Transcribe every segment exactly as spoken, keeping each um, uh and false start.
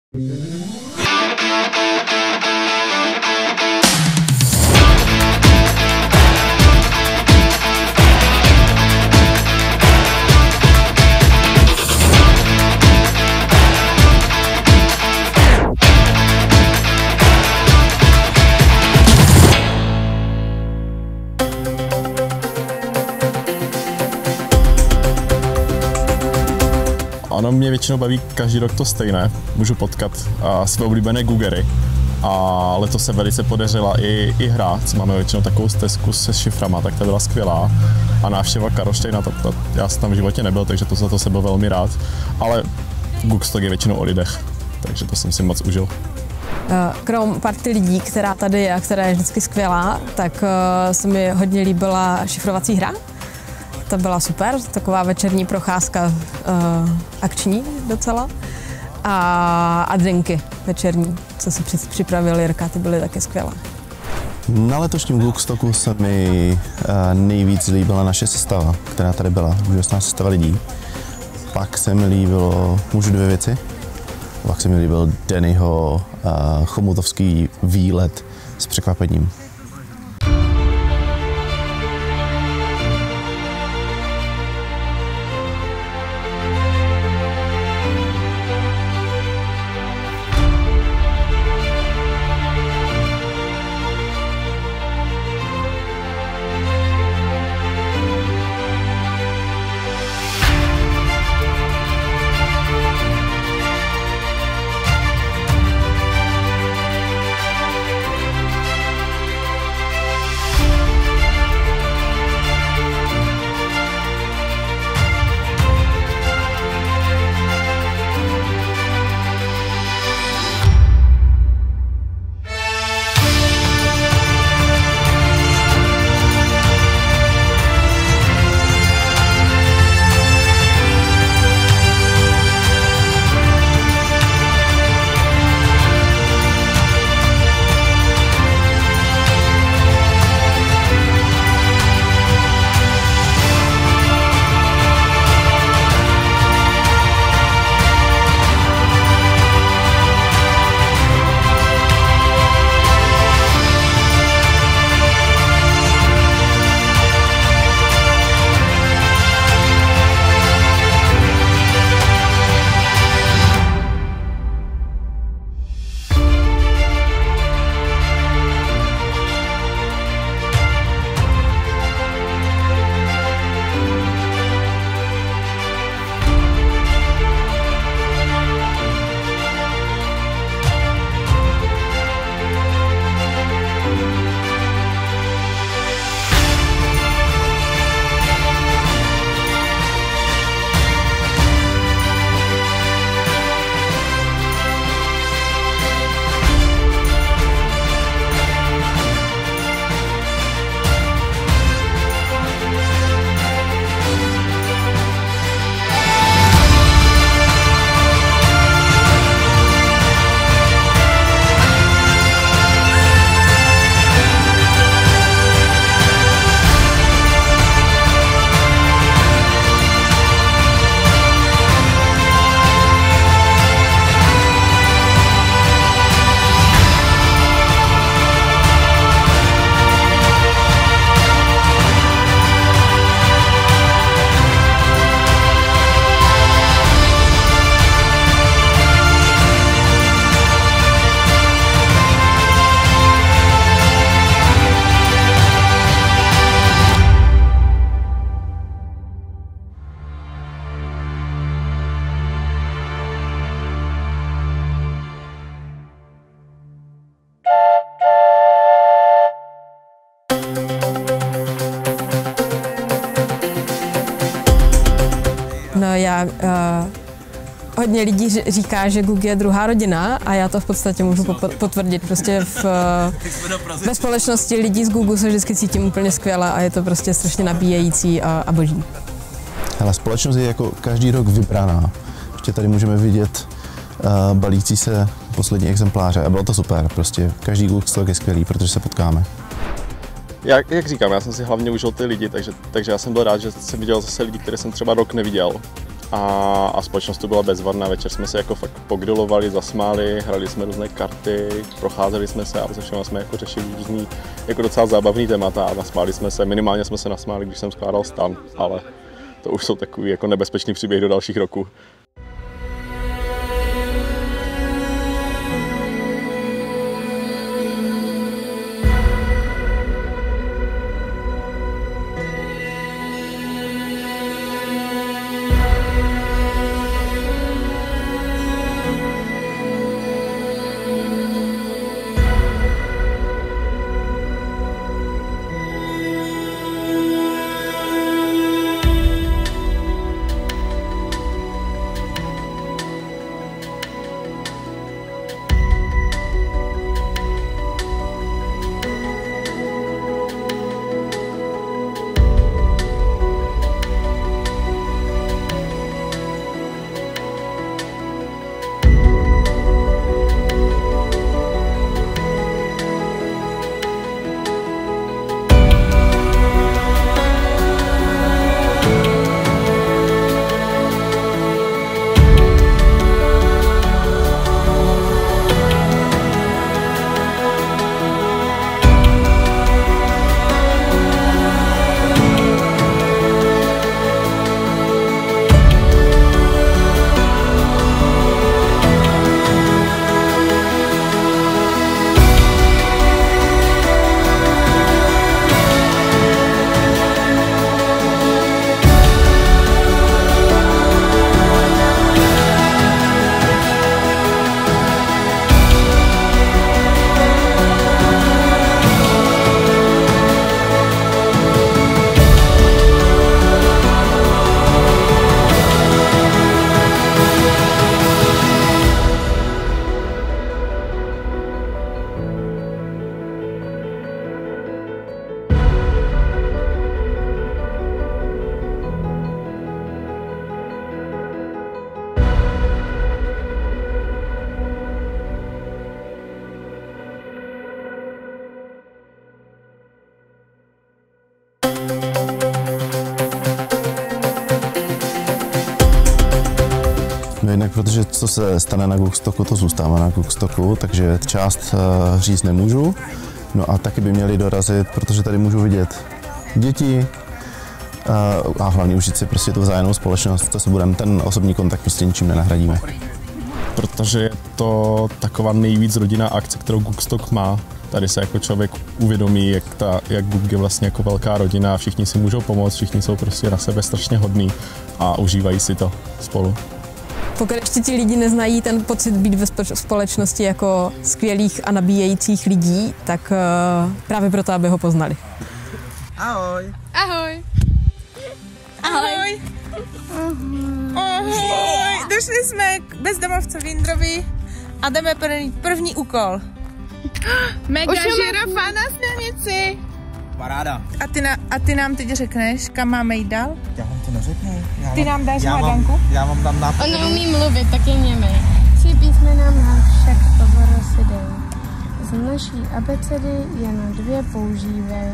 Ono mě většinou baví každý rok to stejné. Můžu potkat a, své oblíbené Googery. A letos se velice podařila i, i hra, co máme většinou takovou stezku se šiframa, tak ta byla skvělá. A návštěva Karlštejna, to, to, já jsem tam v životě nebyl, takže to za to jsem byl velmi rád. Ale Googstalk je většinou o lidech, takže to jsem si moc užil. Krom party lidí, která tady je a která je vždycky skvělá, tak uh, se mi hodně líbila šifrovací hra. Ta byla super, taková večerní procházka uh, akční docela. A, a drinky večerní, co si připravil Jirka, ty byly taky skvělé. Na letošním Googstalku se mi uh, nejvíc líbila naše sestava, která tady byla, úžasná sestava lidí. Pak se mi líbilo, můžu dvě věci, pak se mi líbil Dannyho uh, chomutovský výlet s překvapením. No já, uh, hodně lidí říká, že Google je druhá rodina a já to v podstatě můžu potvrdit. Prostě v, ve společnosti lidí z Google se vždycky cítím úplně skvěle a je to prostě strašně nabíjející a, a boží. Hele, společnost je jako každý rok vybraná. Ještě tady můžeme vidět uh, balící se poslední exempláře a bylo to super. Prostě každý Googstalk je skvělý, protože se potkáme. Jak, jak říkám, já jsem si hlavně užil ty lidi, takže, takže já jsem byl rád, že jsem viděl zase lidi, které jsem třeba rok neviděl. a, a společnost to byla bezvadná. Večer jsme se jako fakt pogrilovali, zasmáli, hrali jsme různé karty, procházeli jsme se a se všema jsme jako řešili různý jako docela zábavný témata a nasmáli jsme se. Minimálně jsme se nasmáli, když jsem skládal stan, ale to už jsou takový jako nebezpečný příběh do dalších roků. Jednak protože co se stane na Cookstocku, to zůstává na Cookstocku, takže část uh, říct nemůžu. No a taky by měli dorazit, protože tady můžu vidět děti uh, a hlavně užít si prostě tu vzájemnou společnost, co se budeme, ten osobní kontakt prostě ničím nenahradíme. Protože je to taková nejvíc rodinná akce, kterou Cookstock má. Tady se jako člověk uvědomí, jak, ta, jak Cook je vlastně jako velká rodina, všichni si můžou pomoct, všichni jsou prostě na sebe strašně hodní a užívají si to spolu. Pokud ještě ti lidi neznají ten pocit být ve společnosti jako skvělých a nabíjejících lidí, tak uh, právě proto, aby ho poznali. Ahoj. Ahoj. Ahoj. Ahoj. Došli jsme k bezdomovcovi Jindrovi a jdeme první, první úkol. Mega žirafa na silnici. Paráda. A ty, na, a ty nám teď řekneš, kam máme jít dál? Já vám to neřeknu. Já Ty vám, nám dáš já hádanku? vám, já vám dám nápad. On neumí mluvit, tak je němej. Tři písmena má však pohoda si dej. Z naší abecedy jen dvě používej.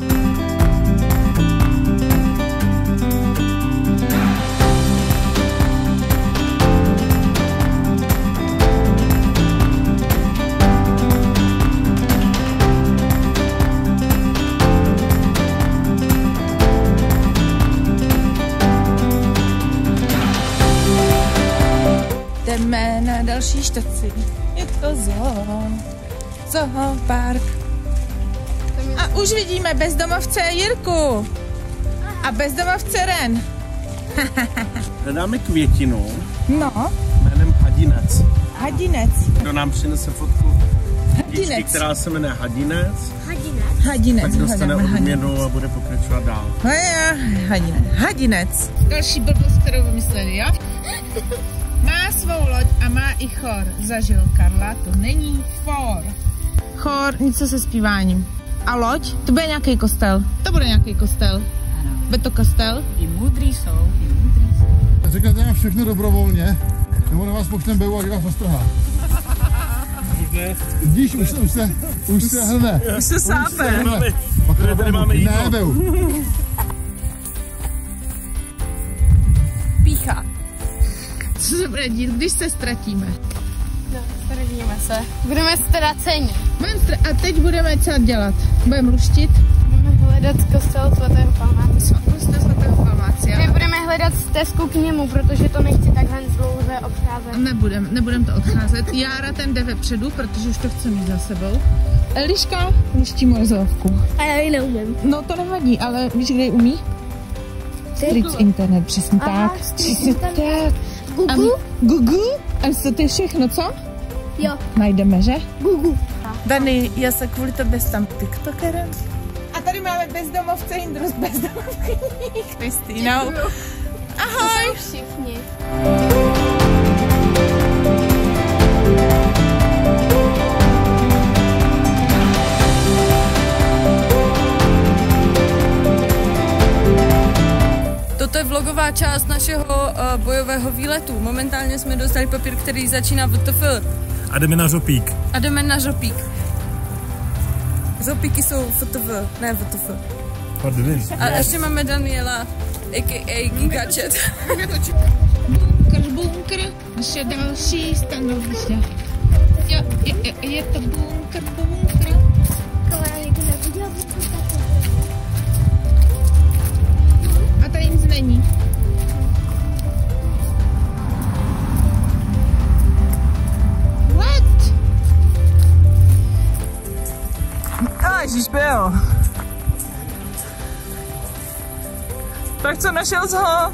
Jdeme na další štaci. Je to zoo. Zoo park. A už vidíme bezdomovce Jirku. A bezdomovce Ren. Hledáme květinu No, jménem Hadinec. hadinec. Kdo nám přinese fotku Hadinec. díčky, která se jmenuje Hadinec, Hadinec. tak dostane hledáme hadinec. odměnu a bude pokračovat dál. No já, hadinec. Hadinec. Další blbost, kterou vymysleli, jo? Má svou loď a má i chor. Zažil Karla, to není for. Chor, něco se zpíváním. A loď, to bude nějaký kostel. To bude nějaký kostel. Bude to kostel? I moudrý jsou, i moudrý jsou. Řeknete nám všechno dobrovolně, nebo na vás počneme bejvu, a vás nastrhá. Vidíš, už se, už se, už se hrne. Už se sápe. Pak Tady tady máme jídlo. Ne, bejvu. Pícha. bude dít, když se ztratíme? No, ztratíme se. Budeme ztraceni. A teď budeme co dělat? Budeme luštit? Budeme hledat kostel svatého Palmácia. Kostel svatého Palmácia. My budeme hledat stezku k němu, protože to nechci takhle dlouze obcházet. Nebudem, nebudem to odcházet. Jára ten jde vepředu, protože už to chce mít za sebou. Eliška luští morzovku. A já ji neumím. No to nevadí, ale víš, kde ji umí? Stříc internet, přesně Aha, tak. stříc Přesně internet. tak. Google? A Google? A to je všechno, co? Jo. Najdeme, že? Google. Dani, já se kvůli tobě stám tiktokerem. A tady máme bezdomovce Jindru s bezdomovkyní Kristýnou. Ahoj! To jsou všichni. Toto je vlogová část našeho uh, bojového výletu. Momentálně jsme dostali papír, který začíná V T F. A jdeme na žopík. A jdeme na žopík. Žopíky jsou V T F, ne V T F. Pardon. A ještě máme Daniela, a k a. Gigajet. Bunkr, bunkr, naše další stanoviště. Jo, je, je, je to bunkr, bunkr. A tady nic není. What? A ježiš, byl. Tak co, našel jsi ho?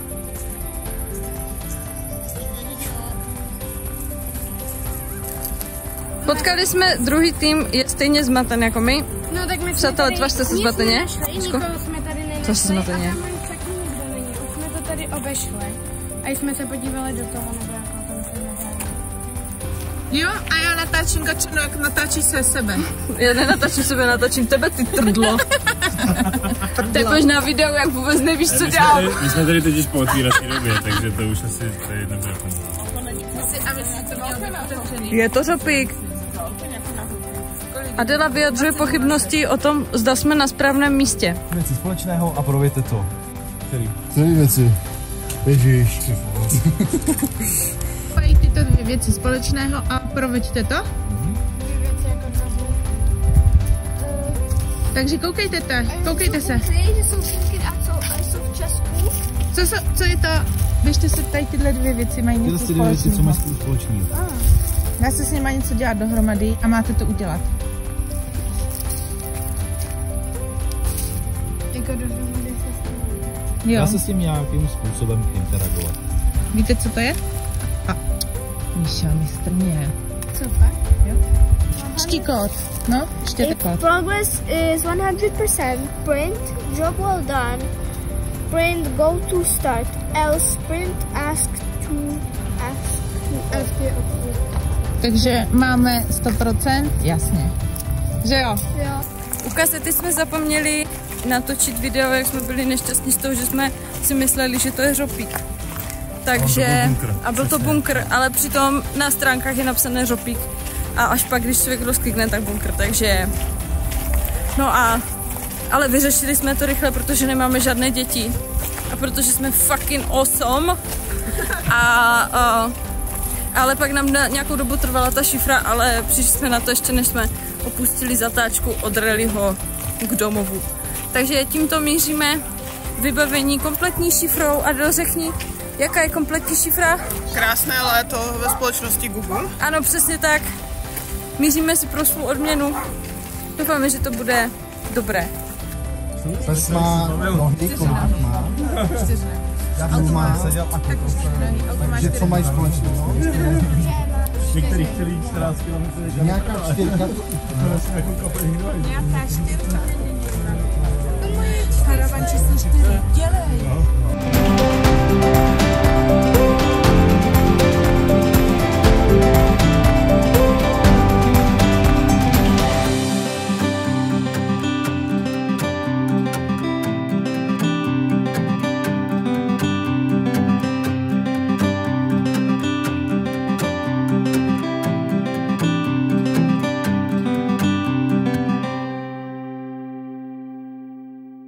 Potkali jsme druhý tým, je stejně zmaten jako my. No tak my Přátelé, tvařte se zmateně. Nikoho jsme tady nenašli. Co se zmateně? A tam taky nikdo není. Už jsme to tady obešli. A jsme se podívali do toho, nebo jako tam se nehrali. Jo, a já natáčím Gačenu, jak natáčí se sebe. Já nenatáčím sebe, natáčím tebe, ty trdlo. Ty budeš na videu, jak vůbec nevíš, co dělám. My jsme tady totiž po otvírací době, takže to už asi tady nebude fungovat. Je to žopík. Adela vyjadřuje pochybnosti o tom, zda jsme na správném místě. Věci společného a prověďte to. Který? Celý věci. Ježíš. Mají tyto dvě věci společného a proveďte to. Dvě věci jako dva. Takže koukejte, te, koukejte se. Že jsou finky a co a jsou v Česku. Co, so, co je to? Běžte se tady tyhle dvě věci, mají něco Tyhle dvě věci, co mají společného. společného. Dá se s nimi něco dělat dohromady a máte to udělat. Jako dohromady se s tím. Jo. Dá se s tím nějakým způsobem interagovat. Víte, co to je? A, Míša, mistrně. Co fakt? Čtí kód. No, čtěte kód. Progress is one hundred percent. Print, job well done. Print, go to start. Else, print, ask to, ask to, ask to. Takže máme sto procent, jasně. Že jo? Jo. U kasety jsme zapomněli natočit video, jak jsme byli nešťastní z toho, že jsme si mysleli, že to je žopík. Takže, a byl to bunkr, ale přitom na stránkách je napsané žopík. A až pak, když člověk rozklikne, tak bunkr, takže... No a... Ale vyřešili jsme to rychle, protože nemáme žádné děti. A protože jsme fucking awesome. A... a ale pak nám na nějakou dobu trvala ta šifra, ale přišli jsme na to ještě, než jsme opustili zatáčku od rallyho k domovu. Takže tímto míříme vybavení kompletní šifrou. A řekni, jaká je kompletní šifra? Krásné léto ve společnosti Google. Ano, přesně tak. Míříme si pro svou odměnu. Doufáme, že to bude dobré. Pes má nohy, kolik má. Jablů má. Takže co mají společného? Některých celých čtrnáct kilometrů. Nějaká čtyřka. Nějaká čtyřka. To moje čtyřka. Čtyři. Dělej.